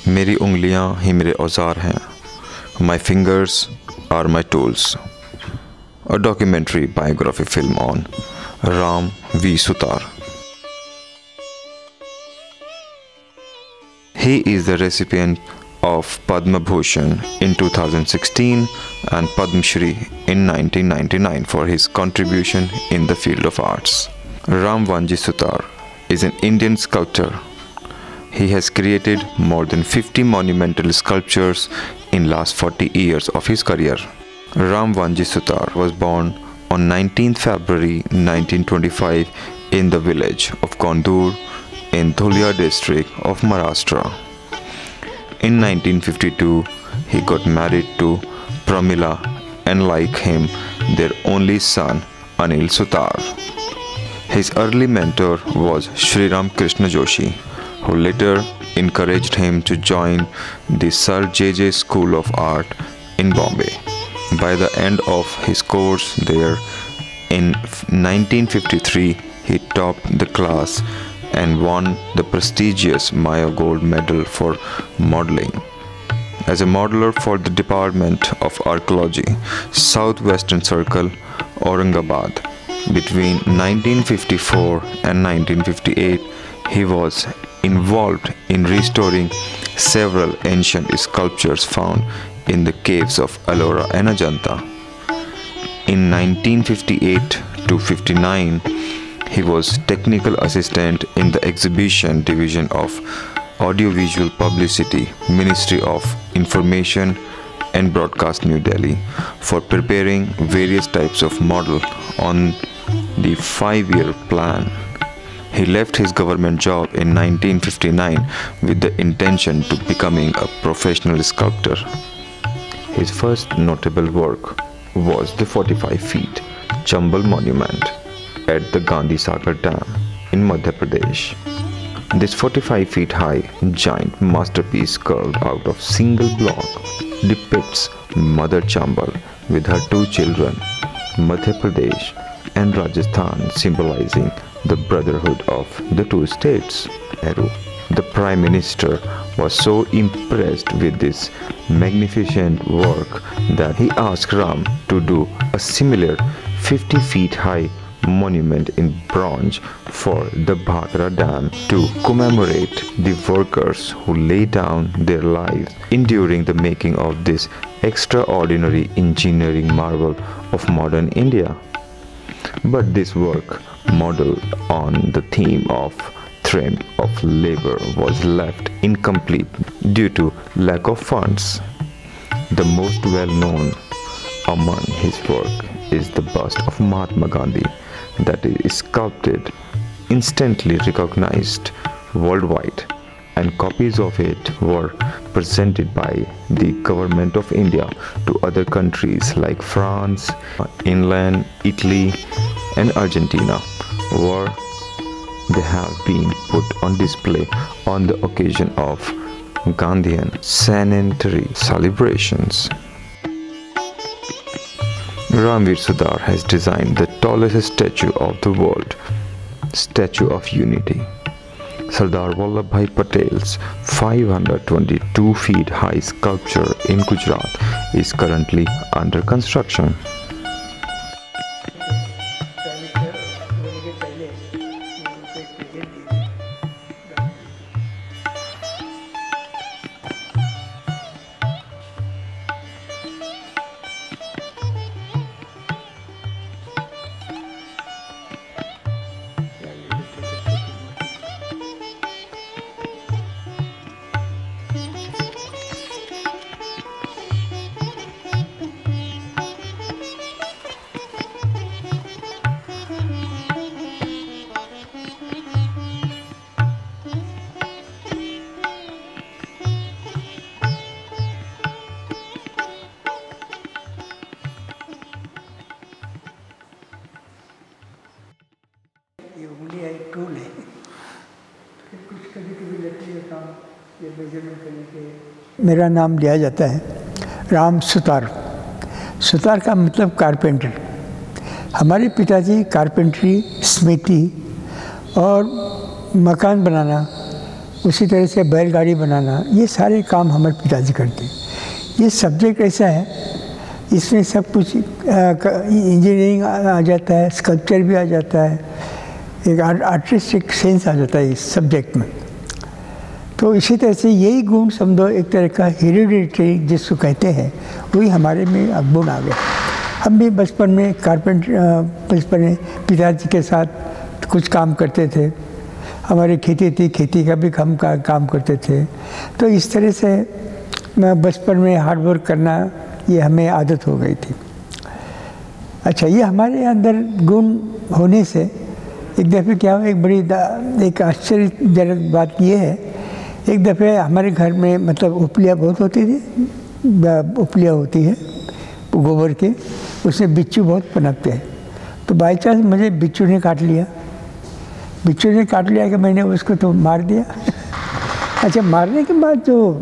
मेरी उंगलियां ही मेरे औजार हैं. My fingers are my tools. A documentary biography film on Ram V. Sutar. He is the recipient of Padma Bhushan in 2016 and Padma Shri in 1999 for his contribution in the field of arts. Ram Vanji Sutar is an Indian sculptor. He has created more than 50 monumental sculptures in last 40 years of his career. Ram Vanji Sutar was born on 19th February 1925 in the village of Kondur in Dhulia district of Maharashtra. In 1952, he got married to Pramila and like him, their only son Anil Sutar. His early mentor was Sri Ram Krishna Joshi, who later encouraged him to join the Sir J.J. School of Art in Bombay. By the end of his course there, in 1953, he topped the class and won the prestigious Maya Gold Medal for modeling. As a modeler for the Department of Archaeology, Southwestern Circle, Aurangabad, between 1954 and 1958, he was involved in restoring several ancient sculptures found in the caves of Ellora and Ajanta. In 1958 to 59, he was technical assistant in the exhibition division of Audiovisual Publicity, Ministry of Information and Broadcast, New Delhi, for preparing various types of model on the 5-year plan. He left his government job in 1959 with the intention to becoming a professional sculptor. His first notable work was the 45 feet Chambal monument at the Gandhi Sagar Dam in Madhya Pradesh. This 45 feet high giant masterpiece carved out of single block depicts Mother Chambal with her 2 children, Madhya Pradesh and Rajasthan, symbolizing the brotherhood of the 2 states. Nehru, the Prime Minister, was so impressed with this magnificent work that he asked Ram to do a similar 50 feet high monument in bronze for the Bhakra Dam to commemorate the workers who laid down their lives enduring the making of this extraordinary engineering marvel of modern India. But this work, modeled on the theme of triumph of labor, was left incomplete due to lack of funds. The most well-known among his work is the bust of Mahatma Gandhi that is sculpted, instantly recognized worldwide, and copies of it were presented by the government of India to other countries like France, England, Italy, and Argentina, where they have been put on display on the occasion of Gandhian centenary celebrations. Ramveer Sudar has designed the tallest statue of the world, Statue of Unity. Sardar Vallabhbhai Patel's 522 feet high sculpture in Gujarat is currently under construction. ये उंगली एक tool है, फिर कुछ कभी लगती है काम ये मेजरमेंट करने के। मेरा नाम लिया जाता है राम सुतार। सुतार का मतलब कारपेंटर। हमारे पिताजी कारपेंट्री, स्मिथी और मकान बनाना उसी तरह से बैलगाड़ी बनाना, ये सारे काम हमारे पिताजी करते हैं। ये सब्जेक्ट ऐसा है, इसमें सब कुछ इंजीनियरिंग आ जाता है, स्कल्पचर भी आ जाता है, एक आर्टिस्टिक सेंस आ जाता है इस सब्जेक्ट में। तो इसी तरह से यही गुण समझो एक तरह का हेरिडिटरी जिसको कहते हैं, वही हमारे में गुण आ गया। हम भी बचपन में बचपन में पिताजी के साथ कुछ काम करते थे। हमारी खेती थी, खेती का भी हम काम करते थे। तो इस तरह से मैं बचपन में हार्ड वर्क करना ये हमें आदत हो गई थी। अच्छा, ये हमारे अंदर गुण होने से एक दफ़े क्या हुआ, एक आश्चर्यजनक बात ये है, एक दफ़े हमारे घर में मतलब उपलिया बहुत होती थी, उपलिया होती है गोबर के, उसमें बिच्छू बहुत पनपते हैं। तो बाई चांस मुझे बिच्छू ने काट लिया। बिच्छू ने काट लिया कि मैंने उसको तो मार दिया। अच्छा, मारने के बाद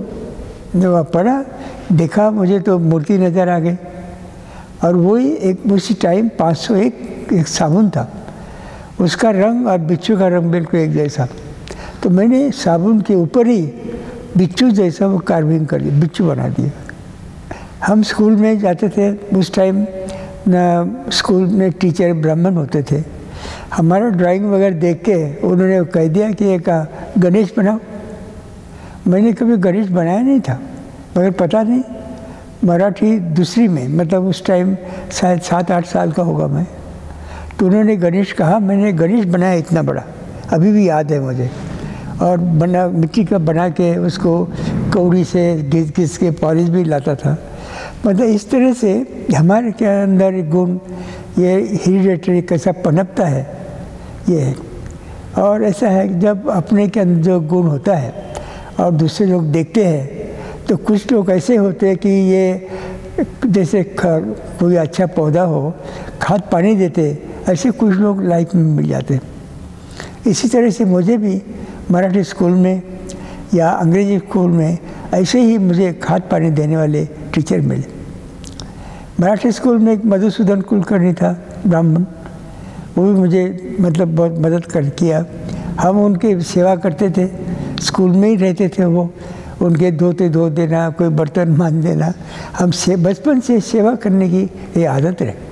जो पढ़ा देखा, मुझे तो मूर्ति नज़र आ गई। और वही एक उसी टाइम 501 एक साबुन था, उसका रंग और बिच्छू का रंग बिल्कुल एक जैसा। तो मैंने साबुन के ऊपर ही बिच्छू जैसा वो कार्विंग कर दिया, बिच्छू बना दिया। हम स्कूल में जाते थे उस टाइम, स्कूल में टीचर ब्राह्मण होते थे। हमारा ड्राइंग वगैरह देख के उन्होंने कह दिया कि एक गणेश बनाओ। मैंने कभी गणेश बनाया नहीं था, मगर पता नहीं, मराठी दूसरी में, मतलब उस टाइम शायद 7-8 साल का होगा मैं। तो उन्होंने गणेश कहा, मैंने गणेश बनाया इतना बड़ा, अभी भी याद है मुझे। और मिट्टी का बना के उसको कौड़ी से घिस के पॉलिश भी लाता था। मतलब इस तरह से हमारे के अंदर गुण, ये हेरिडिटरी कैसा पनपता है ये है। और ऐसा है कि जब अपने के अंदर जो गुण होता है और दूसरे लोग देखते हैं, तो कुछ लोग ऐसे होते हैं कि ये जैसे कोई अच्छा पौधा हो, खाद पानी देते, ऐसे कुछ लोग लाइफ में मिल जाते। इसी तरह से मुझे भी मराठी स्कूल में या अंग्रेजी स्कूल में ऐसे ही मुझे खाद पानी देने वाले टीचर मिले। मराठी स्कूल में एक मधुसूदन कुलकर्णी था, ब्राह्मण, वो भी मुझे मतलब बहुत मदद किया। हम उनके सेवा करते थे, स्कूल में ही रहते थे। वो उनके धोते धो देना, कोई बर्तन मान देना, हम बचपन से सेवा करने की ये आदत रहे।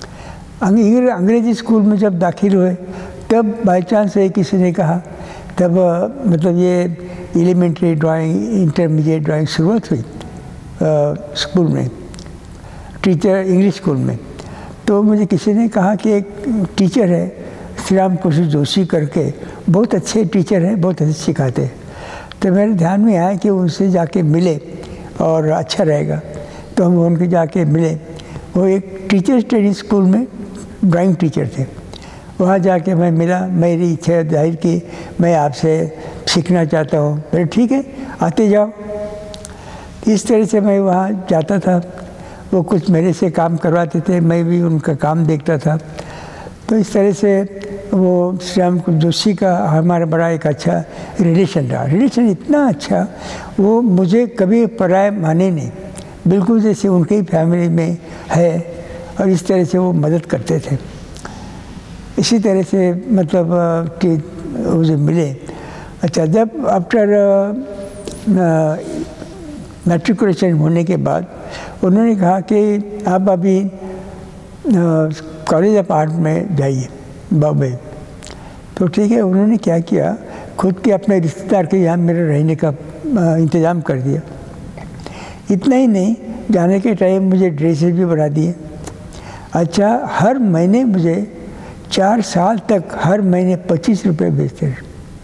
अंग्रेजी स्कूल में जब दाखिल हुए तब बाई चांस किसी ने कहा, तब मतलब ये एलिमेंट्री ड्राइंग, इंटरमीडिएट ड्राइंग शुरुआत हुई स्कूल में, टीचर इंग्लिश स्कूल में। तो मुझे किसी ने कहा कि एक टीचर है श्री राम कृष्ण जोशी करके, बहुत अच्छे टीचर हैं, बहुत अच्छे सिखाते हैं। तो मेरे ध्यान में आया कि उनसे जाके मिले और अच्छा रहेगा। तो हम उनके जाके मिले। वो एक टीचर्स ट्रेनिंग स्कूल में ड्राइंग टीचर थे। वहाँ जाके मैं मिला, मेरी इच्छा जाहिर की, मैं आपसे सीखना चाहता हूँ। मेरे ठीक है, आते जाओ। इस तरह से मैं वहाँ जाता था। वो कुछ मेरे से काम करवाते थे, मैं भी उनका काम देखता था। तो इस तरह से वो श्री राम जोशी का हमारा बड़ा एक अच्छा रिलेशन रहा। रिलेशन इतना अच्छा, वो मुझे कभी पराया माने नहीं, बिल्कुल जैसे उनके ही फैमिली में है। और इस तरह से वो मदद करते थे। इसी तरह से मतलब मुझे मिले। अच्छा, जब आफ्टर मैट्रिकुलेशन होने के बाद उन्होंने कहा कि आप अभी कॉलेज ऑफ आर्ट में जाइए बॉम्बे। तो ठीक है, उन्होंने क्या किया, खुद के अपने रिश्तेदार के यहाँ मेरे रहने का इंतज़ाम कर दिया। इतना ही नहीं, जाने के टाइम मुझे ड्रेसेस भी बना दिए। अच्छा, हर महीने मुझे 4 साल तक हर महीने 25 रुपये भेजते रहे।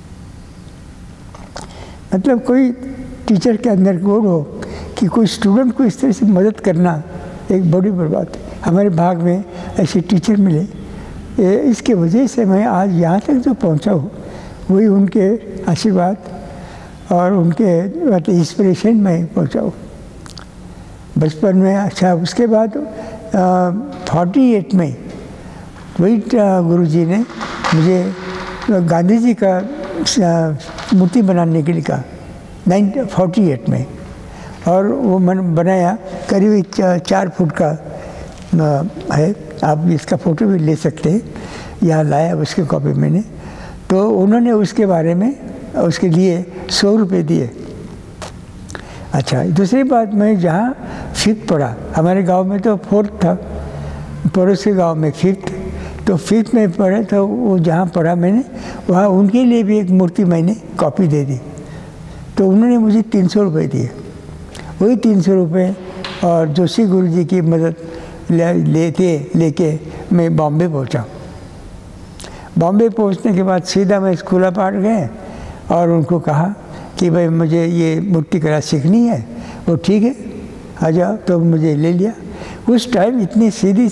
मतलब कोई टीचर के अंदर गुण हो कि कोई स्टूडेंट को इस तरह से मदद करना एक बड़ी बात है। हमारे भाग में ऐसे टीचर मिले, इसके वजह से मैं आज यहाँ तक जो पहुँचा हूँ, वही उनके आशीर्वाद और उनके मतलब इंस्पिरेशन में पहुँचा हूँ बचपन में। अच्छा, उसके बाद 48 में वही गुरुजी ने मुझे गांधी जी का मूर्ति बनाने के लिए कहा 1948 में। और वो मन बनाया, करीब 4 फुट का है। आप इसका फ़ोटो भी ले सकते हैं, यहाँ लाया उसकी कॉपी मैंने। तो उन्होंने उसके बारे में उसके लिए 100 रुपये दिए। अच्छा, दूसरी बात, मैं जहाँ 5th पढ़ा, हमारे गांव में तो 4th था, पड़ोस के गांव में 5th, तो 5th में पढ़े तो वो जहाँ पढ़ा मैंने, वहाँ उनके लिए भी एक मूर्ति मैंने कॉपी दे दी। तो उन्होंने मुझे 300 रुपये दिए। वही 300 रुपये और जोशी गुरुजी की मदद लेके मैं बॉम्बे पहुँचा। बॉम्बे पहुँचने के बाद सीधा मैं स्कूल ऑफ आर्ट गए और उनको कहा कि भाई मुझे ये मूर्ति कला सीखनी है। वो ठीक है, आ जाओ। तो मुझे ले लिया। उस टाइम इतनी सीधी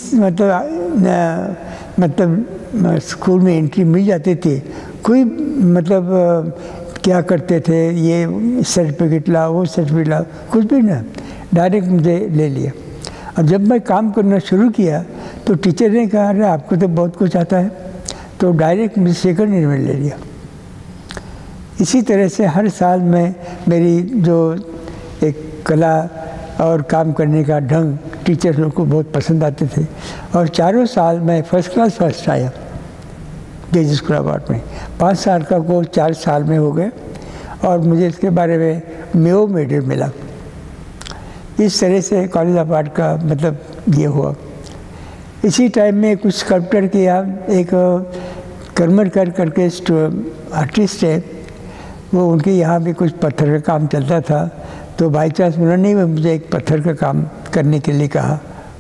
मतलब स्कूल में एंट्री मिल जाती थी। कोई मतलब क्या करते थे, ये सर्टिफिकेट लाओ, वो सर्टिफिकेट लाओ, कुछ भी ना, डायरेक्ट मुझे ले लिया। और जब मैं काम करना शुरू किया तो टीचर ने कहा, अरे आपको तो बहुत कुछ आता है, तो डायरेक्ट मुझे 2nd ईयर में ले लिया। इसी तरह से हर साल में मेरी जो एक कला और काम करने का ढंग टीचर लोग को बहुत पसंद आते थे। और चारों साल मैं फर्स्ट क्लास फर्स्ट आया केजी स्कूल ऑफ आर्ट में। 5 साल का कोर्स 4 साल में हो गए और मुझे इसके बारे में मेयो मेडल मिला। इस तरह से कॉलेज ऑफ आर्ट का मतलब ये हुआ। इसी टाइम में कुछ स्कल्पचर किया। एक करमरकर करके आर्टिस्ट है, वो उनके यहाँ भी कुछ पत्थर का काम चलता था, तो बाई चांस उन्होंने भी मुझे एक पत्थर का काम करने के लिए कहा।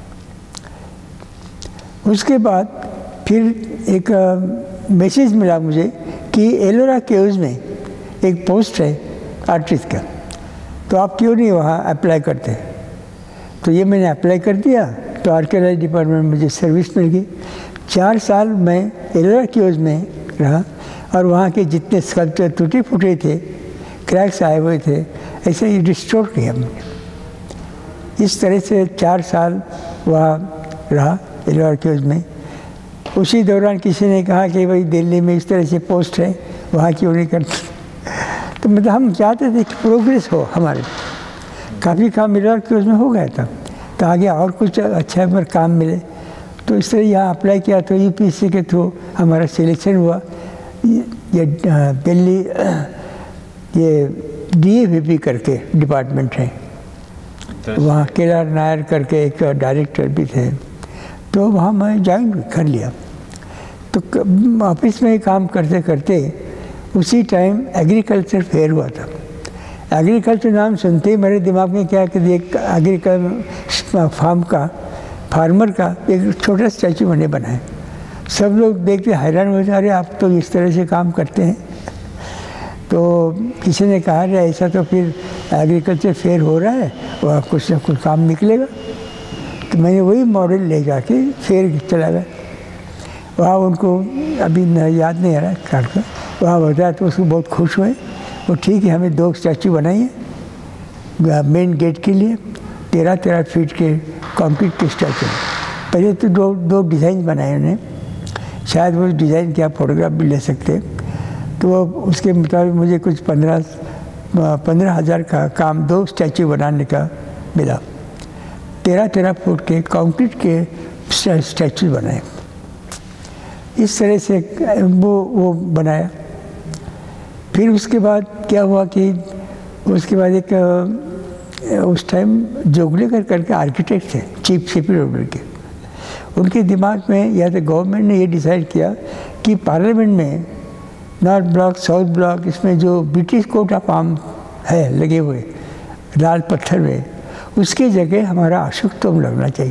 उसके बाद फिर एक मैसेज मिला मुझे कि एलोरा केव्स में एक पोस्ट है आर्टिस्ट का, तो आप क्यों नहीं वहाँ अप्लाई करते। तो ये मैंने अप्लाई कर दिया, तो आर्कियोलॉजी डिपार्टमेंट में मुझे सर्विस मिल गई। 4 साल मैं एलोरा केव्स में रहा और वहाँ के जितने स्कल्पचर टूटे फूटे थे, क्रैक्स आए हुए थे, ऐसे ही रिस्टोर किया मैंने। इस तरह से 4 साल वहाँ रहा एलोरा केव्स में। उसी दौरान किसी ने कहा कि भाई दिल्ली में इस तरह से पोस्ट है, वहाँ क्यों नहीं करते। तो मतलब हम चाहते थे कि प्रोग्रेस हो हमारे। काफ़ी काम एलोरा केव्स में हो गया था, तो आगे और कुछ अच्छा पर काम मिले। तो इस तरह यहाँ अप्लाई किया, तो यूपीएससी के थ्रू हमारा सिलेक्शन हुआ। ये दिल्ली ये DAVP करके डिपार्टमेंट है, वहाँ केदार नायर करके एक डायरेक्टर भी थे, तो वहाँ मैं ज्वाइन कर लिया। तो ऑफिस में काम करते करते उसी टाइम एग्रीकल्चर फेयर हुआ था। एग्रीकल्चर नाम सुनते ही मेरे दिमाग में क्या कि एक एग्रीकल्चर फार्मर का एक छोटा स्टैचू मैंने बनाया। सब लोग देखते हैरान हो जा रहे, आप तो इस तरह से काम करते हैं। तो किसी ने कहा रे ऐसा तो फिर एग्रीकल्चर फेयर हो रहा है, वह कुछ ना कुछ काम निकलेगा। तो मैंने वही मॉडल ले जाके फेयर चला गया। वहाँ उनको अभी याद नहीं आ रहा कार्ड का, वहाँ बताया तो उसको बहुत खुश हुए। वो ठीक है, हमें 2 स्टैचू बनाइए मेन गेट के लिए, 13-13 फीट के कंक्रीट के स्टैचू। पहले तो दो डिज़ाइन बनाए उन्हें, शायद वो डिज़ाइन के आप फोटोग्राफ भी ले सकते। तो वो उसके मुताबिक मुझे कुछ 15,000 का काम 2 स्टैचू बनाने का मिला। 13-13 फुट के कंक्रीट के स्टैचू बनाए। इस तरह से वो बनाया। फिर उसके बाद क्या हुआ कि उसके बाद एक उस टाइम जोगलेकर करके आर्किटेक्ट थे, चीफ सेक्रेटरी के। उनके दिमाग में या तो गवर्नमेंट ने ये डिसाइड किया कि पार्लियामेंट में नॉर्थ ब्लॉक साउथ ब्लॉक इसमें जो ब्रिटिश कोट ऑफ आर्म है लगे हुए लाल पत्थर में, उसके जगह हमारा अशोक स्तंभ लगना चाहिए।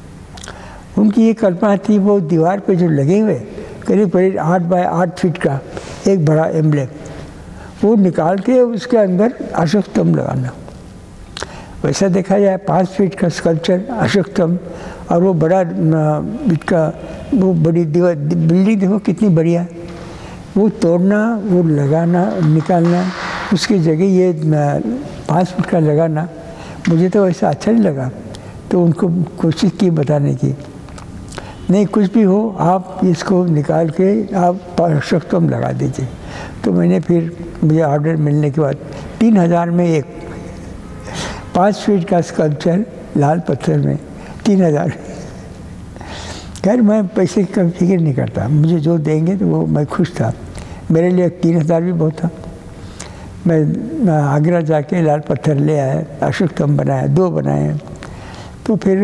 उनकी ये कल्पना थी, वो दीवार पे जो लगे हुए करीब 8 बाय 8 फीट का एक बड़ा एम्ब्लेम, वो निकाल के उसके अंदर अशोक स्तंभ लगाना। वैसा देखा जाए 5 फीट का स्कल्पचर अशोक स्तंभ, और वो बड़ा इसका वो बड़ी दीवार बिल्डिंग देखो कितनी बढ़िया। वो तोड़ना, वो लगाना, निकालना, उसकी जगह ये 5 फुट का लगाना, मुझे तो वैसा अच्छा नहीं लगा। तो उनको कोशिश की बताने की, नहीं कुछ भी हो आप इसको निकाल के आप अशोक स्तंभ लगा दीजिए। तो मैंने फिर मुझे ऑर्डर मिलने के बाद 3000 में एक 5 फीट का स्कल्पचर लाल पत्थर में 3000। खैर मैं पैसे का फिक्र नहीं करता, मुझे जो देंगे तो वो मैं खुश था। मेरे लिए 3000 भी बहुत था। मैं आगरा जाके लाल पत्थर ले आया, अशोक स्तंभ बनाया, 2 बनाए। तो फिर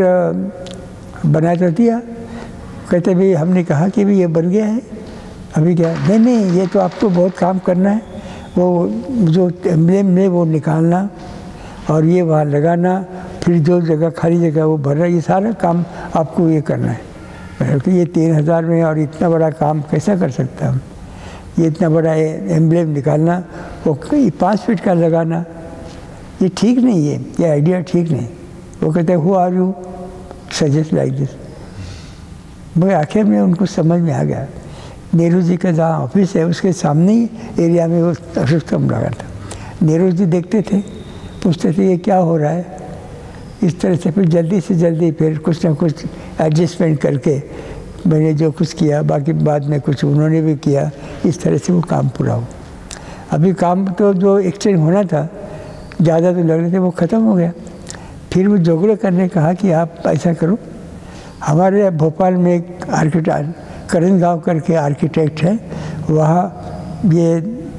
बना तो दिया, कहते भाई हमने कहा कि भाई ये बन गया है, अभी क्या? नहीं ये तो आपको बहुत काम करना है, वो जो एम्ब्लेम में वो निकालना और ये वहाँ लगाना, फिर जो जगह खाली जगह वो भरना, ये सारा काम आपको ये करना है। तो ये 3000 में और इतना बड़ा काम कैसा कर सकता हूँ? ये इतना बड़ा एम्ब्लेम निकालना, वो 5 फीट का लगाना, ये ठीक नहीं है, ये आइडिया ठीक नहीं। वो कहते हैं who are you suggest like this. मुझे आखिर में उनको समझ में आ गया, नेहरू जी का जहाँ ऑफिस है उसके सामने ही एरिया में वो अशोक स्तंभ लगा था। नेहरू जी देखते थे, पूछते थे ये क्या हो रहा है, इस तरह से फिर जल्दी से जल्दी फिर कुछ ना कुछ एडजस्टमेंट करके मैंने जो कुछ किया, बाकी बाद में कुछ उन्होंने भी किया, इस तरह से वो काम पूरा हो। अभी काम तो जो एक्सटेंड होना था, ज़्यादा तो लग रहे थे, वो ख़त्म हो गया। फिर वो जोगड़ेकर ने कहा कि आप ऐसा करो, हमारे भोपाल में एक आर्किटेक्ट करण गाँव करके आर्किटेक्ट है, वहाँ ये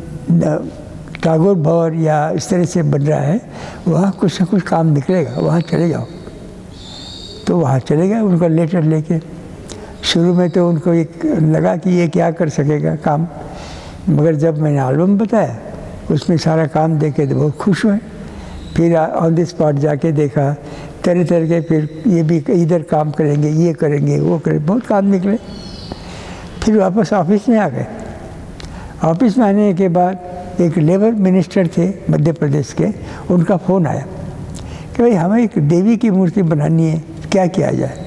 टागोर भवन या इस तरह से बन रहा है, वहाँ कुछ ना कुछ काम निकलेगा, वहाँ चले जाओ। तो वहाँ चले गए उनका लेटर लेके। शुरू में तो उनको एक लगा कि ये क्या कर सकेगा काम, मगर जब मैंने एल्बम बताया उसमें सारा काम देखे तो बहुत खुश हुए। फिर ऑन द स्पॉट जाके देखा, तरह तरह के, फिर ये भी इधर काम करेंगे, ये करेंगे, वो करेंगे, बहुत काम निकले। फिर वापस ऑफिस में आ गए। ऑफिस में आने के बाद एक लेबर मिनिस्टर थे मध्य प्रदेश के, उनका फ़ोन आया कि भाई हमें एक देवी की मूर्ति बनानी है, क्या किया जाए?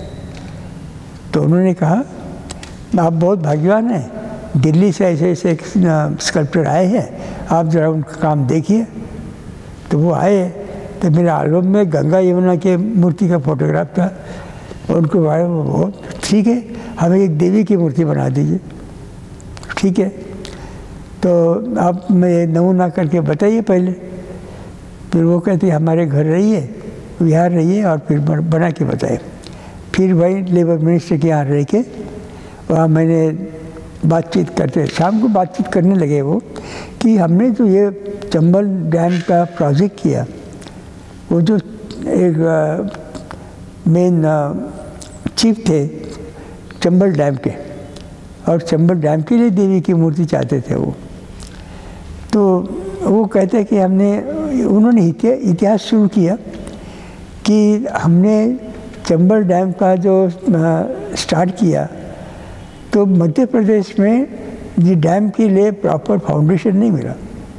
तो उन्होंने कहा आप बहुत भाग्यवान हैं, दिल्ली से ऐसे ऐसे एक स्कल्पटर आए हैं, आप ज़रा उनका काम देखिए। तो वो आए, तो मेरे एल्बम में गंगा यमुना के मूर्ति का फोटोग्राफ था। उनको बारे में बहुत ठीक है, हमें एक देवी की मूर्ति बना दीजिए। ठीक है, तो आप मैं नमूना करके बताइए पहले। फिर वो कहती हमारे घर रहिए, बिहार रहिए और फिर बना के बताए। फिर वही लेबर मिनिस्टर के यहाँ रह के वहाँ मैंने बातचीत करते, शाम को बातचीत करने लगे वो कि हमने जो ये चंबल डैम का प्रोजेक्ट किया, वो जो एक मेन चीफ थे चंबल डैम के, और चंबल डैम के लिए देवी की मूर्ति चाहते थे वो। तो वो कहते कि उन्होंने इतिहास शुरू किया कि हमने चंबल डैम का जो स्टार्ट किया, तो मध्य प्रदेश में ये डैम के लिए प्रॉपर फाउंडेशन नहीं मिला,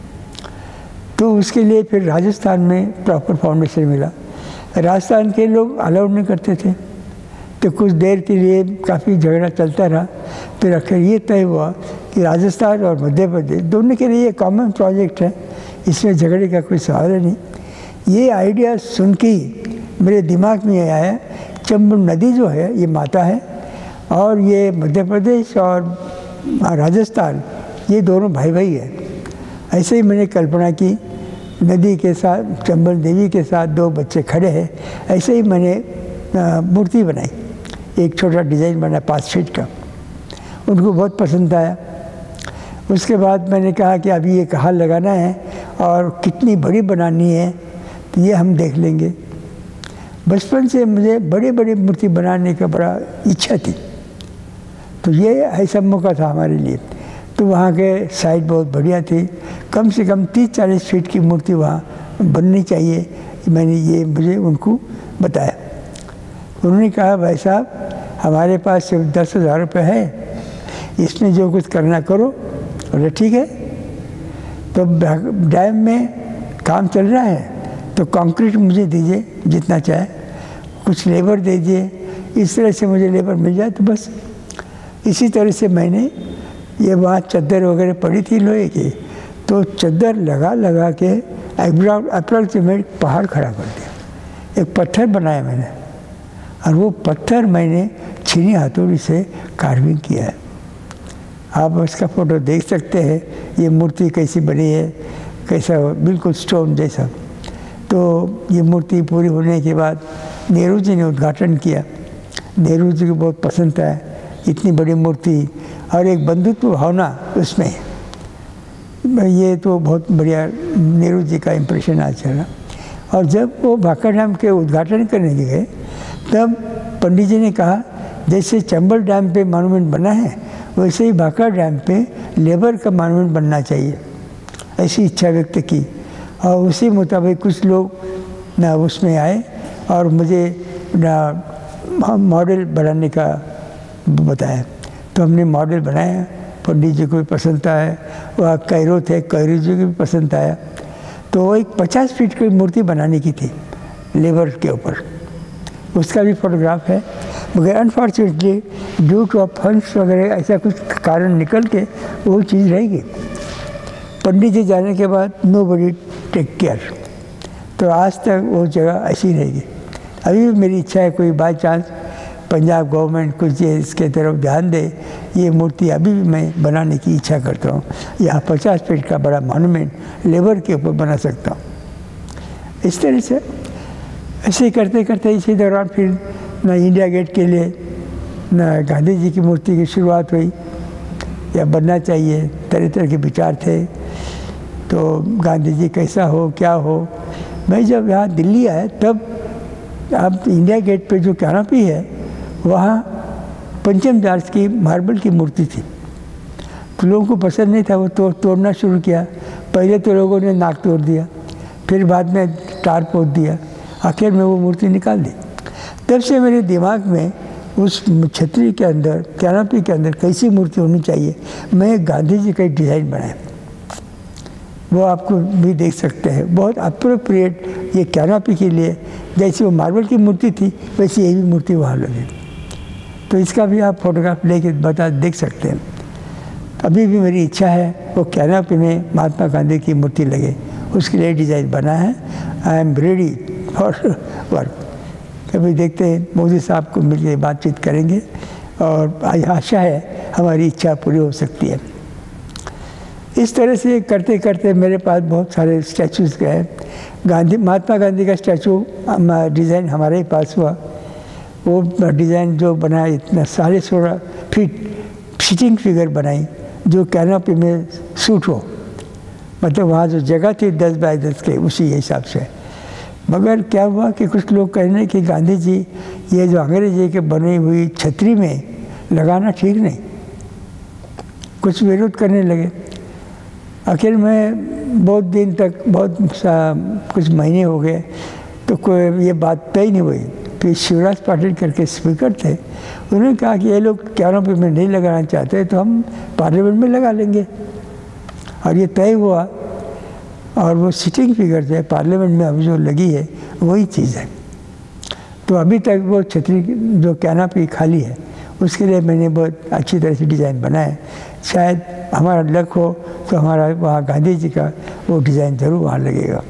तो उसके लिए फिर राजस्थान में प्रॉपर फाउंडेशन मिला। राजस्थान के लोग अलाउड नहीं करते थे, तो कुछ देर के लिए काफ़ी झगड़ा चलता रहा। फिर आखिर ये तय हुआ कि राजस्थान और मध्य प्रदेश दोनों के लिए कॉमन प्रोजेक्ट है, इसमें झगड़े का कोई सवाल है नहीं। ये आइडिया सुन के ही मेरे दिमाग में आया, चंबल नदी जो है ये माता है, और ये मध्य प्रदेश और राजस्थान ये दोनों भाई भाई है। ऐसे ही मैंने कल्पना की, नदी के साथ चंबल देवी के साथ 2 बच्चे खड़े हैं, ऐसे ही मैंने मूर्ति बनाई। एक छोटा डिज़ाइन बना 5 फीट का, उनको बहुत पसंद आया। उसके बाद मैंने कहा कि अभी ये कहाँ लगाना है और कितनी बड़ी बनानी है, तो ये हम देख लेंगे। बचपन से मुझे बड़े बड़े मूर्ति बनाने का बड़ा इच्छा थी, तो ये ऐसा मौका था हमारे लिए। तो वहाँ के साइड बहुत बढ़िया थी, कम से कम 30-40 फीट की मूर्ति वहाँ बननी चाहिए। मैंने मुझे उनको बताया। उन्होंने कहा भाई साहब हमारे पास सिर्फ 10,000 रुपये है, इसमें जो कुछ करना करो। बोले ठीक है। तो डैम में काम चल रहा है, तो कंक्रीट मुझे दीजिए जितना चाहे, कुछ लेबर दे दीजिए, इस तरह से मुझे लेबर मिल जाए तो बस। इसी तरह से मैंने ये वहाँ चद्दर वगैरह पड़ी थी लोहे की, तो चद्दर लगा लगा के अप्रॉक्सीमेट पहाड़ खड़ा कर दिया। एक पत्थर बनाया मैंने, और वो पत्थर मैंने छीनी हथौड़ी से कार्विंग किया है। आप उसका फ़ोटो देख सकते हैं, ये मूर्ति कैसी बनी है, कैसा बिल्कुल स्टोन जैसा। तो ये मूर्ति पूरी होने के बाद नेहरू जी ने उद्घाटन किया। नेहरू जी को बहुत पसंद आया, इतनी बड़ी मूर्ति और एक बंधुत्व भावना उसमें। ये तो बहुत बढ़िया नेहरू जी का इम्प्रेशन आज चला। और जब वो भाखड़ा डैम के उद्घाटन करने गए तब पंडित जी ने कहा जैसे चंबल डैम पे मॉन्यूमेंट बना है वैसे ही भाखड़ा डैम पे लेबर का मॉन्यूमेंट बनना चाहिए, ऐसी इच्छा व्यक्त की। और उसी मुताबिक कुछ लोग ना उसमें आए और मुझे मॉडल बनाने का बताया। तो हमने मॉडल बनाया, पंडित जी को भी पसंद आया, वह कैरो थे, कैरो जी को भी पसंद आया। तो वो एक 50 फीट की मूर्ति बनाने की थी लेबर के ऊपर, उसका भी फोटोग्राफ है। मगर अनफॉर्चुनेटली ड्यू टू फंड्स वगैरह ऐसा कुछ कारण निकल के वो चीज़ रह गई। पंडित जी जाने के बाद नोबडी टेक केयर, तो आज तक वो जगह ऐसी रहेगी। अभी भी मेरी इच्छा है कोई बाई चांस पंजाब गवर्नमेंट कुछ इसके तरफ ध्यान दे, ये मूर्ति अभी भी मैं बनाने की इच्छा करता हूँ। यहाँ 50 फीट का बड़ा मॉन्यूमेंट लेबर के ऊपर बना सकता हूँ। इस तरह से ऐसे करते करते इसी दौरान फिर न इंडिया गेट के लिए न गांधी जी की मूर्ति की शुरुआत हुई, या बनना चाहिए, तरह तरह के विचार थे। तो गांधी जी कैसा हो क्या हो। मैं जब यहाँ दिल्ली आया तब अब इंडिया गेट पे जो कैनोपी है वहाँ पंचम जॉर्ज की मार्बल की मूर्ति थी। तो लोगों को पसंद नहीं था, वो तोड़ना शुरू किया। पहले तो लोगों ने नाक तोड़ दिया, फिर बाद में टार पोत दिया, आखिर में वो मूर्ति निकाल दी। तब से मेरे दिमाग में उस छतरी के अंदर, कैनोपी के अंदर कैसी मूर्ति होनी चाहिए, मैं गांधी जी का डिज़ाइन बनाया। वो आपको भी देख सकते हैं, बहुत अप्रोप्रिएट ये कैनोपी के लिए। जैसे वो मार्बल की मूर्ति थी वैसी ये भी मूर्ति वहाँ लगी। तो इसका भी आप फोटोग्राफ लेके देख सकते हैं। अभी भी मेरी इच्छा है वो कैनोपी में महात्मा गांधी की मूर्ति लगे, उसके लिए डिज़ाइन बना है। I am ready for work. कभी देखते हैं, मोदी साहब को मिलकर बातचीत करेंगे और आशा है हमारी इच्छा पूरी हो सकती है। इस तरह से करते करते मेरे पास बहुत सारे स्टैचूज़ गए। महात्मा गांधी का स्टैचू डिज़ाइन हमारे ही पास हुआ। वो डिज़ाइन जो बनाया इतना 16.5 फीट सिटिंग फिगर बनाई जो कैनोपी में सूट हो, मतलब वहाँ जो जगह थी 10 बाय 10 के उसी हिसाब से। मगर क्या हुआ कि कुछ लोग कहने कि गांधी जी ये जो अंग्रेजी के बनी हुई छतरी में लगाना ठीक नहीं, कुछ विरोध करने लगे। आखिर में बहुत दिन तक कुछ महीने हो गए तो कोई ये बात तय नहीं हुई। फिर शिवराज पाटिल करके स्पीकर थे, उन्होंने कहा कि ये लोग कैनोपी में नहीं लगाना चाहते तो हम पार्लियामेंट में लगा लेंगे। और ये तय हुआ और वो सिटिंग फिगर जो है पार्लियामेंट में अभी जो लगी है वही चीज़ है। तो अभी तक वो छतरी जो कैनोपी खाली है उसके लिए मैंने बहुत अच्छी तरह से डिज़ाइन बनाया। शायद हमारा लक हो तो हमारा वहाँ गांधी जी का वो डिज़ाइन ज़रूर वहाँ लगेगा।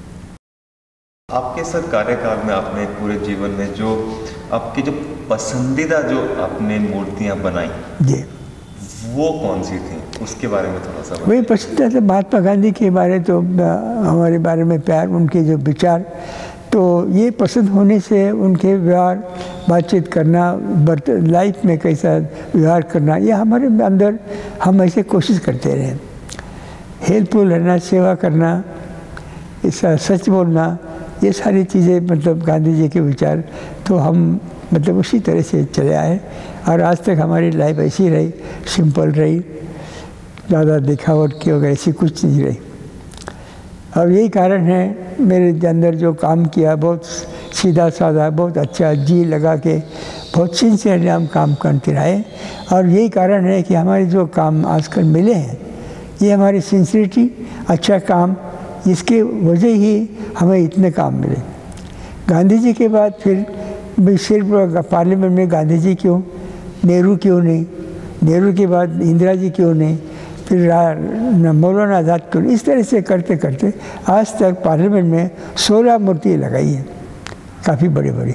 आपके सर कार्यकाल में आपने पूरे जीवन में जो आपकी जो पसंदीदा जो आपने मूर्तियाँ बनाई जी, वो कौन सी थी, उसके बारे में थोड़ा सा वही पसंदीदा था। महात्मा गांधी के बारे तो हमारे बारे में प्यार, उनके जो विचार, तो ये पसंद होने से उनके व्यवहार, बातचीत करना, लाइफ में कैसा व्यवहार करना, ये हमारे अंदर हम ऐसे कोशिश करते रहे। हेल्पफुल रहना, सेवा करना, ऐसा सच बोलना, ये सारी चीज़ें मतलब गांधी जी के विचार, तो हम मतलब उसी तरह से चले आए। और आज तक हमारी लाइफ ऐसी रही, सिंपल रही, ज़्यादा दिखावट की वगैरह ऐसी कुछ नहीं रही। और यही कारण है मेरे अंदर जो काम किया बहुत सीधा साधा, बहुत अच्छा जी लगा के, बहुत सिंसियरली हम काम करते रहे। और यही कारण है कि हमारे जो काम आजकल मिले हैं ये हमारी सिंसियरिटी, अच्छा काम, इसके वजह ही हमें इतने काम मिले। गांधी जी के बाद फिर सिर्फ पार्लियामेंट में गांधी जी क्यों, नेहरू क्यों नहीं, नेहरू के बाद इंदिरा जी क्यों नहीं, फिर मौलाना आज़ाद क्यों नहीं, इस तरह से करते करते आज तक पार्लियामेंट में 16 मूर्ति लगाई है, काफ़ी बड़ी बड़ी।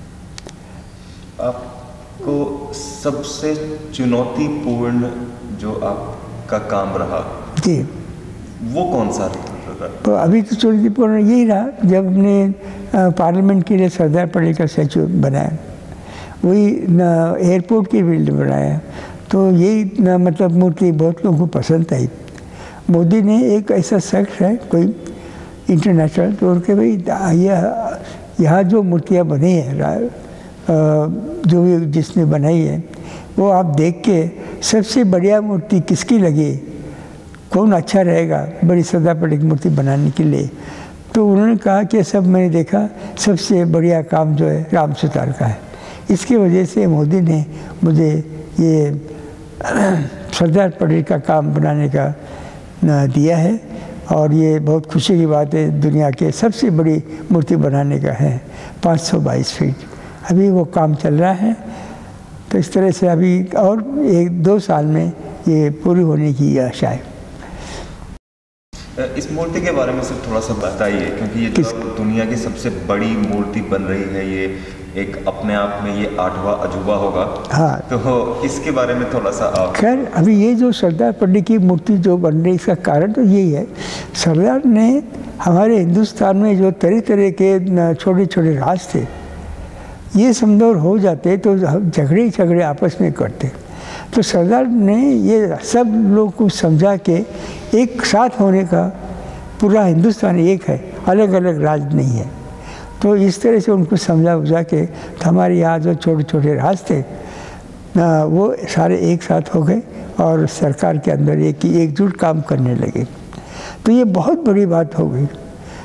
आपको सबसे चुनौतीपूर्ण जो आपका काम रहा जी, वो कौन सा रहा? तो अभी तो चुनौतीपूर्ण यही रहा जब हमने पार्लियामेंट के लिए सरदार पटेल का स्टैचू बनाया, वही एयरपोर्ट की बिल्डिंग बनाया, तो यही मतलब मूर्ति बहुत लोगों को पसंद आई। मोदी ने एक ऐसा शख्स है कोई इंटरनेशनल, तो उनके भाई यहाँ जो मूर्तियाँ बनी है, जो भी जिसने बनाई है, वो आप देख के सबसे बढ़िया मूर्ति किसकी लगी, कौन अच्छा रहेगा बड़ी सरदार पटेल की मूर्ति बनाने के लिए, तो उन्होंने कहा कि सब मैंने देखा सबसे बढ़िया काम जो है राम सुतार का है। इसकी वजह से मोदी ने मुझे ये सरदार पटेल का काम बनाने का दिया है, और ये बहुत खुशी की बात है। दुनिया के सबसे बड़ी मूर्ति बनाने का है 522 फीट। अभी वो काम चल रहा है, तो इस तरह से अभी और 1-2 साल में ये पूरी होने की आशा है। इस मूर्ति के बारे में सिर्फ थोड़ा सा बताइए, क्योंकि ये दुनिया की सबसे बड़ी मूर्ति बन रही है, ये एक अपने आप में ये 8वां अजूबा होगा। हाँ, तो इसके बारे में थोड़ा सा आप। खैर अभी ये जो सरदार पटेल की मूर्ति जो बन रही, इसका कारण तो यही है, सरदार ने हमारे हिंदुस्तान में जो तरह तरह के छोटे छोटे राज थे, ये समझौर हो जाते तो झगड़े आपस में करते, तो सरदार ने ये सब लोग को समझा के एक साथ होने का, पूरा हिंदुस्तान एक है, अलग अलग राज नहीं है। तो इस तरह से उनको समझा बुझा के, तो हमारे यहाँ जो छोटे छोटे राज थे वो सारे एक साथ हो गए और सरकार के अंदर एकजुट काम करने लगे। तो ये बहुत बड़ी बात हो गई।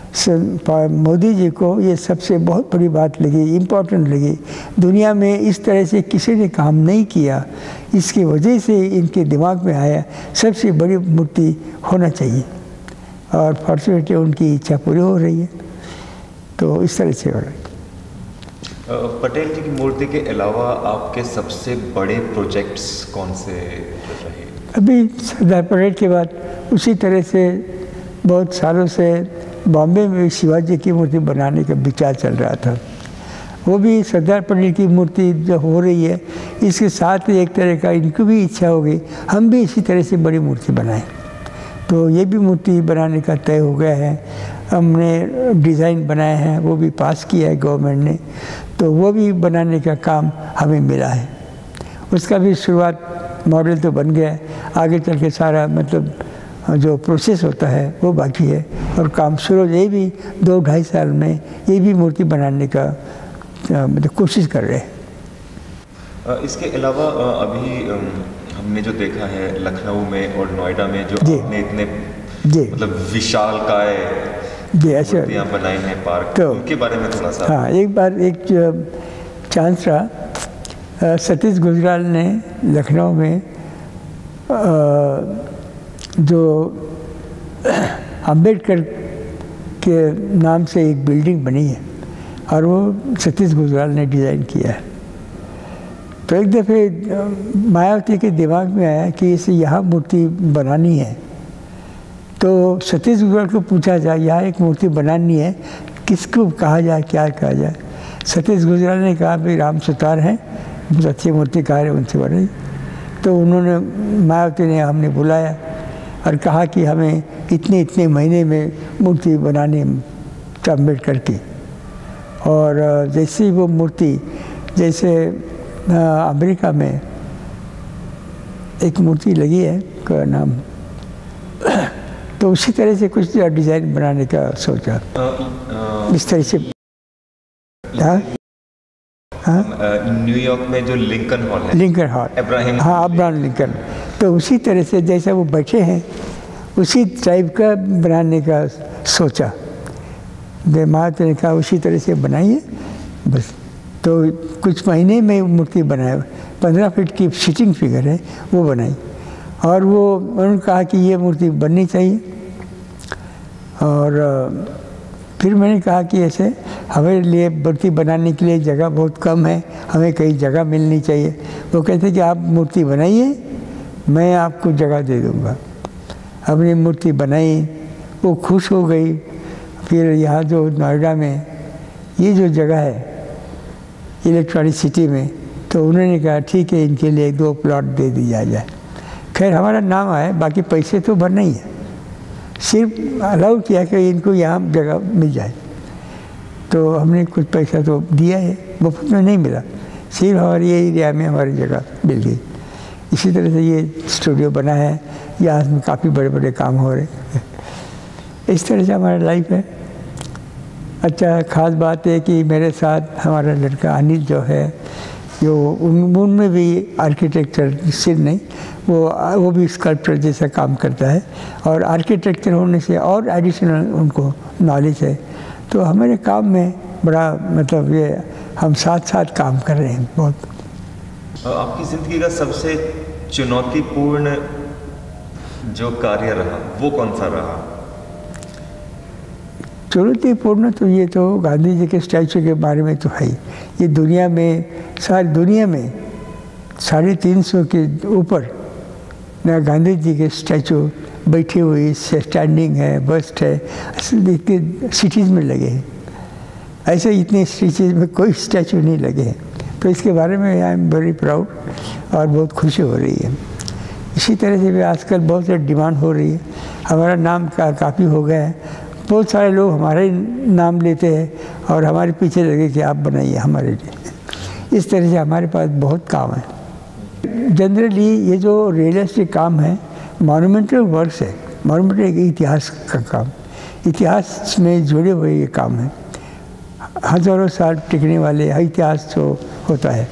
मोदी जी को ये सबसे बहुत बड़ी बात लगी, इम्पोर्टेंट लगी। दुनिया में इस तरह से किसी ने काम नहीं किया, इसकी वजह से इनके दिमाग में आया सबसे बड़ी मूर्ति होना चाहिए, और फॉर्चुनेटली उनकी इच्छा पूरी हो रही है। तो इस तरह से हो रहा है। पटेल जी की मूर्ति के अलावा आपके सबसे बड़े प्रोजेक्ट्स कौन से रहे? अभी सरदार पटेल के बाद उसी तरह से बहुत सालों से बॉम्बे में शिवाजी की मूर्ति बनाने का विचार चल रहा था। वो भी सरदार पटेल की मूर्ति जो हो रही है, इसके साथ ही एक तरह का इनको भी इच्छा हो गई हम भी इसी तरह से बड़ी मूर्ति बनाएं। तो ये भी मूर्ति बनाने का तय हो गया है। हमने डिज़ाइन बनाया है, वो भी पास किया है गवर्नमेंट ने, तो वो भी बनाने का काम हमें मिला है। उसका भी शुरुआत मॉडल तो बन गया है, आगे चल के सारा मतलब जो प्रोसेस होता है वो बाकी है, और काम शुरू ये भी 2-2.5 साल में ये भी मूर्ति बनाने का मतलब कोशिश कर रहे हैं। इसके अलावा अभी हमने जो देखा है लखनऊ में और नोएडा में जो आपने इतने मतलब विशालकाय मूर्तियाँ बनाई हैं पार्क, तो उनके बारे में थोड़ा सा। हाँ, एक बार एक चांस रहा, सतीश गुजराल ने लखनऊ में जो अम्बेडकर के नाम से एक बिल्डिंग बनी है, और वो सतीश गुजराल ने डिज़ाइन किया है। तो एक दफ़े मायावती के दिमाग में आया कि इसे यहाँ मूर्ति बनानी है, तो सतीश गुजराल को पूछा जाए यहाँ एक मूर्ति बनानी है, किसको कहा जाए, क्या कहा जाए। सतीश गुजराल ने कहा भाई राम सुतार हैं, बहुत अच्छी मूर्तिकार है, उनसे बनी। तो उन्होंने मायावती ने हमने बुलाया और कहा कि हमें इतने इतने महीने में मूर्ति बनाने अम्बेडकर की। और जैसे ही वो मूर्ति, जैसे अमेरिका में एक मूर्ति लगी है का नाम, तो उसी तरह से कुछ डिज़ाइन बनाने का सोचा इस तरह से। न्यूयॉर्क में जो लिंकन हॉल है, लिंकन हॉल, अब्राहम लिंकन, तो उसी तरह से जैसा वो बैठे हैं उसी टाइप का बनाने का सोचा। मायावती ने कहा उसी तरह से बनाइए बस। तो कुछ महीने में मूर्ति बनाया, 15 फीट की सिटिंग फिगर है वो बनाई, और वो उन्होंने कहा कि ये मूर्ति बननी चाहिए। और फिर मैंने कहा कि ऐसे हमारे लिए मूर्ति बनाने के लिए जगह बहुत कम है, हमें कहीं जगह मिलनी चाहिए। वो कहते कि आप मूर्ति बनाइए, मैं आपको जगह दे दूँगा। हमने मूर्ति बनाई, वो खुश हो गई। फिर यहाँ जो नोएडा में ये जो जगह है इलेक्ट्रॉनिक सिटी में, तो उन्होंने कहा ठीक है इनके लिए 2 प्लॉट दे दिया जाए। खैर हमारा नाम आया, बाकी पैसे तो भरना ही है, सिर्फ अलाउ किया कि इनको यहाँ जगह मिल जाए। तो हमने कुछ पैसा तो दिया है, मुफ्त में नहीं मिला, सिर्फ हमारे ये एरिया में हमारी जगह मिल गई। इसी तरह से ये स्टूडियो बना है, यहाँ में काफ़ी बड़े बड़े काम हो रहे हैं। इस तरह से हमारा लाइफ है। अच्छा, ख़ास बात है कि मेरे साथ हमारा लड़का अनिल जो है, जो उनमें भी आर्किटेक्चर सिर्फ नहीं, वो भी स्कल्पचर जैसा काम करता है, और आर्किटेक्चर होने से और एडिशनल उनको नॉलेज है। तो हमारे काम में बड़ा मतलब ये हम साथ साथ काम कर रहे हैं बहुत। आपकी ज़िंदगी का सबसे चुनौतीपूर्ण जो कार्य रहा वो कौन सा रहा? चुनौतीपूर्ण तो ये तो गांधी जी के स्टैचू के बारे में तो है ही। ये दुनिया में, सारी दुनिया में 350 के ऊपर ना गांधी जी के स्टैचू बैठी हुई, स्टैंडिंग है, बस्ट है, इतने सिटीज़ में लगे हैं। ऐसे इतने सिटीज़ में कोई स्टैचू नहीं लगे हैं। तो इसके बारे में आई एम वेरी प्राउड और बहुत खुशी हो रही है। इसी तरह से भी आजकल बहुत ज़्यादा डिमांड हो रही है। हमारा नाम काफ़ी हो गया है, बहुत सारे लोग हमारा ही नाम लेते हैं और हमारे पीछे लगे कि आप बनाइए हमारे लिए। इस तरह से हमारे पास बहुत काम है। जनरली ये जो रियलिस्टिक काम है, मॉन्यूमेंटल वर्क्स है। मॉन्यूमेंटल एक इतिहास का काम, इतिहास में जुड़े हुए ये काम है। हज़ारों साल टिकने वाले इतिहास जो होता है।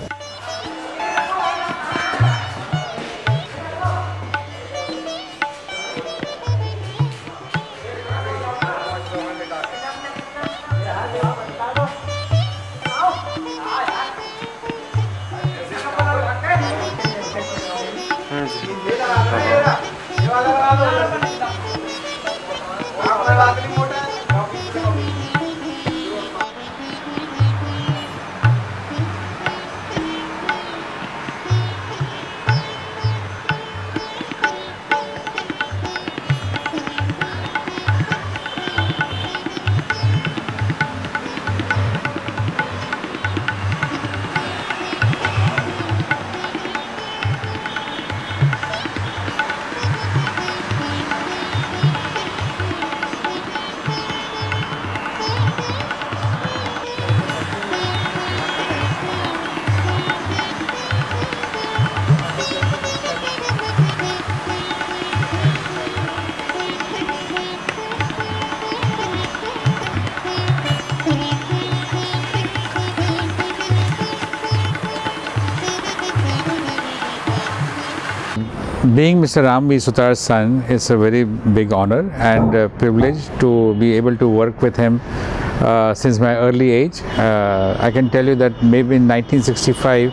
Being Mr. Ram V. Sutar's son is a very big honor and privilege to be able to work with him since my early age. I can tell you that maybe in 1965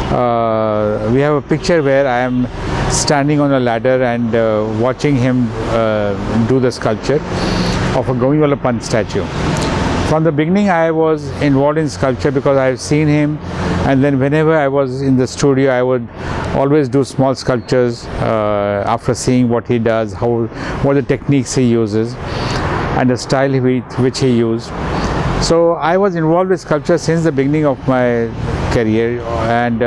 we have a picture where I am standing on a ladder and watching him do the sculpture of a Govind Pant statue. From the beginning I was involved in sculpture because I have seen him, and then whenever I was in the studio I would always do small sculptures after seeing what he does, what the techniques he uses and the style which he used. So I was involved with sculpture since the beginning of my career, and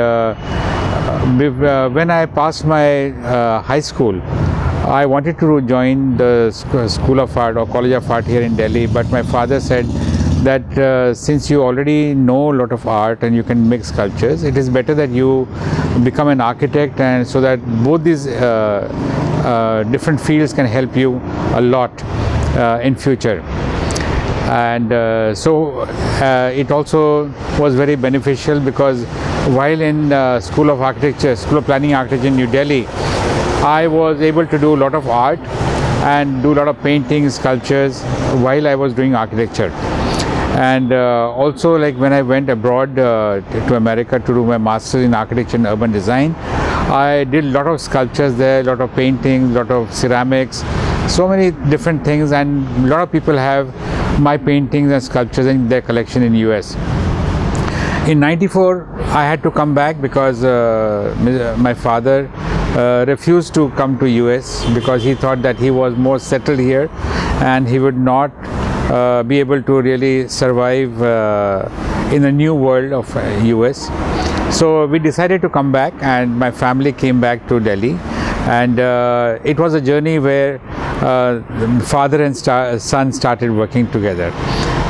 when I passed my high school, I wanted to join the School of Art or College of Art here in Delhi, but my father said that since you already know a lot of art and you can make sculptures, it is better that you become an architect, and so that both these different fields can help you a lot in future. And so it also was very beneficial, because while in School of Architecture, School of Planning Architecture in New Delhi, I was able to do a lot of art and do a lot of painting, sculptures while I was doing architecture. And also, like when I went abroad to America to do my master's in architecture and urban design, I did a lot of sculptures there, a lot of paintings, a lot of ceramics, so many different things, and a lot of people have my paintings and sculptures in their collection in US. In '94 I had to come back because my father refused to come to US because he thought that he was more settled here and he would not be able to really survive in the new world of US. So we decided to come back, and my family came back to Delhi, and it was a journey where father and son started working together.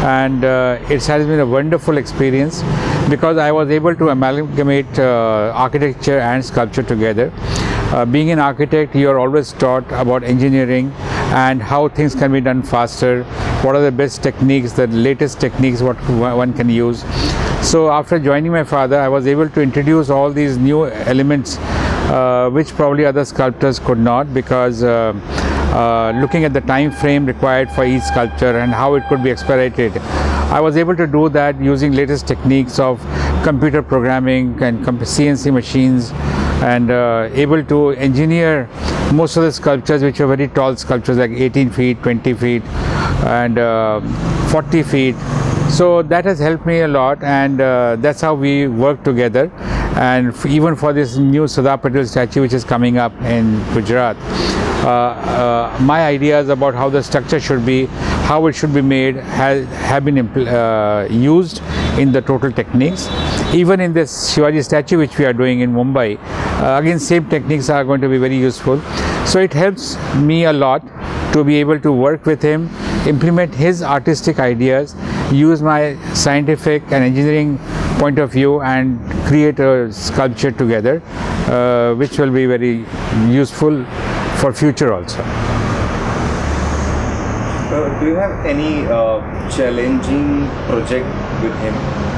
and it has been a wonderful experience because I was able to amalgamate architecture and sculpture together. Being an architect, you are always taught about engineering and how things can be done faster, what are the best techniques, the latest techniques what one can use. So after joining my father, I was able to introduce all these new elements which probably other sculptors could not, because looking at the time frame required for each sculpture and how it could be expedited, I was able to do that using latest techniques of computer programming and CNC machines, and able to engineer most of the sculptures which are very tall sculptures like 18 feet, 20 feet and 40 feet. So that has helped me a lot, and that's how we work together. And even for this new Sardar Patel statue which is coming up in Gujarat, my ideas about how the structure should be, how it should be made, have been used in the total techniques. Even in this Shivaji statue which we are doing in Mumbai, again same techniques are going to be very useful. So it helps me a lot to be able to work with him, implement his artistic ideas, use my scientific and engineering point of view and create a sculpture together, which will be very useful for future also. Do you have any challenging project with him?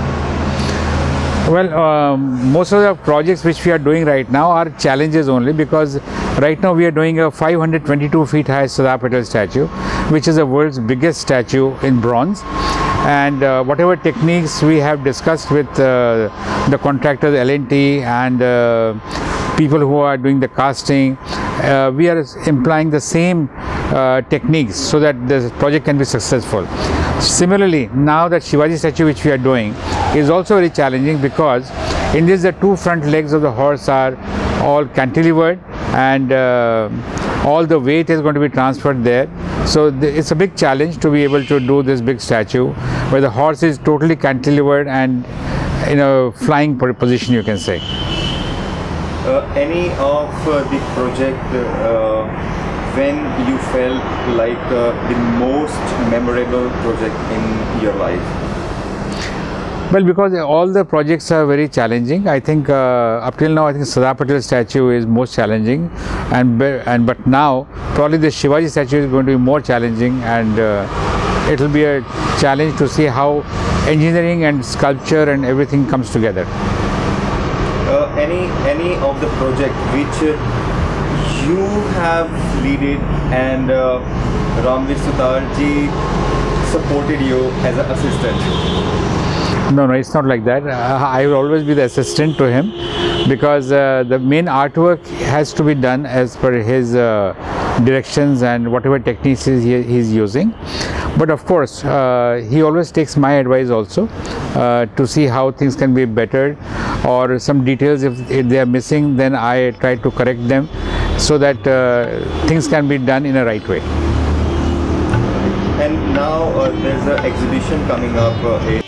Well, most of the projects which we are doing right now are challenges only, because right now we are doing a 522 feet high Sardar Patel statue, which is the world's biggest statue in bronze. And whatever techniques we have discussed with the contractors L&T and people who are doing the casting, we are implying the same techniques so that the project can be successful. Similarly, now that Shivaji statue which we are doing is also very challenging, because in this the two front legs of the horse are all cantilevered, and all the weight is going to be transferred there. So it's a big challenge to be able to do this big statue where the horse is totally cantilevered and in a flying position, you can say. Any of the project when you felt like the most memorable project in your life? Well, because all the projects are very challenging. I think up till now, I think Sardar Patel statue is most challenging, but now probably the Shivaji statue is going to be more challenging, and it will be a challenge to see how engineering and sculpture and everything comes together. Any of the project which you have leaded and Ramveer Sutar ji supported you as an assistant? No, it's not like that. I will always be the assistant to him, because the main artwork has to be done as per his directions and whatever techniques he's using. But of course, he always takes my advice also to see how things can be bettered, or some details if they are missing, then I try to correct them so that things can be done in a right way. And now there's an exhibition coming up in